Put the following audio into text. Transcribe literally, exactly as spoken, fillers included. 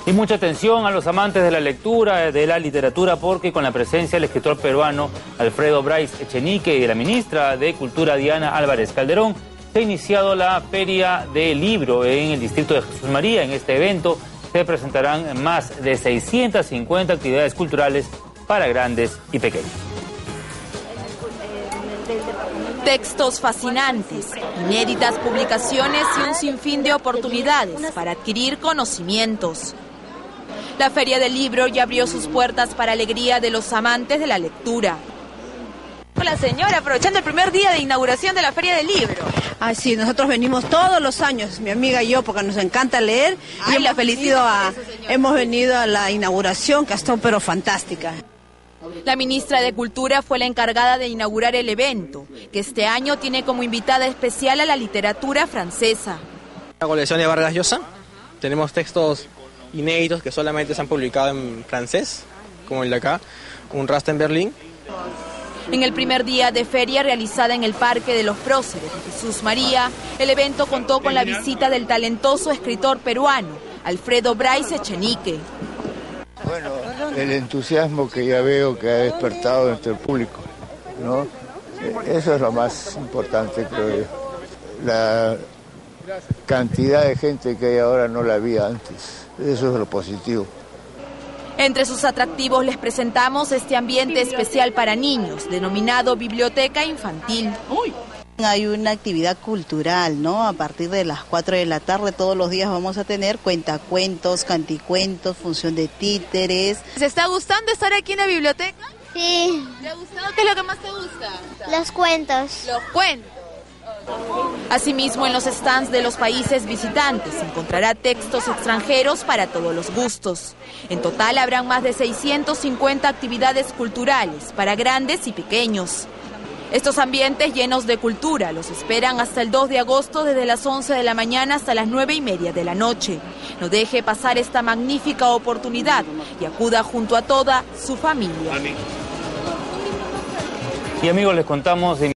Y mucha atención a los amantes de la lectura, de la literatura, porque con la presencia del escritor peruano Alfredo Bryce Echenique y de la ministra de Cultura Diana Álvarez Calderón, se ha iniciado la Feria del Libro en el distrito de Jesús María. En este evento se presentarán más de seiscientas cincuenta actividades culturales para grandes y pequeños. Textos fascinantes, inéditas publicaciones y un sinfín de oportunidades para adquirir conocimientos. La Feria del Libro ya abrió sus puertas para alegría de los amantes de la lectura. Hola señora, aprovechando el primer día de inauguración de la Feria del Libro. Ah, sí, nosotros venimos todos los años, mi amiga y yo, porque nos encanta leer. Ay, y la hemos venido, a, eso, hemos venido a la inauguración, que ha estado pero fantástica. La ministra de Cultura fue la encargada de inaugurar el evento, que este año tiene como invitada especial a la literatura francesa. La colección de Vargas Llosa, tenemos textos inéditos que solamente se han publicado en francés, como el de acá, Un rastro en Berlín. En el primer día de feria realizada en el Parque de los Próceres de Jesús María, el evento contó con la visita del talentoso escritor peruano, Alfredo Bryce Echenique. Bueno, el entusiasmo que ya veo que ha despertado entre el público, ¿no? Eso es lo más importante, creo yo. La cantidad de gente que hay ahora no la había antes, eso es lo positivo. Entre sus atractivos les presentamos este ambiente especial para niños, denominado Biblioteca Infantil. Hay una actividad cultural, ¿no? A partir de las cuatro de la tarde todos los días vamos a tener cuentacuentos, canticuentos, función de títeres. ¿Se está gustando estar aquí en la biblioteca? Sí. ¿Te ha gustado? ¿Qué es lo que más te gusta? Los cuentos. Los cuentos. Asimismo, en los stands de los países visitantes encontrará textos extranjeros para todos los gustos. En total habrán más de seiscientas cincuenta actividades culturales para grandes y pequeños. Estos ambientes llenos de cultura los esperan hasta el dos de agosto desde las once de la mañana hasta las nueve y media de la noche. No deje pasar esta magnífica oportunidad y acuda junto a toda su familia. Y amigos, les contamos de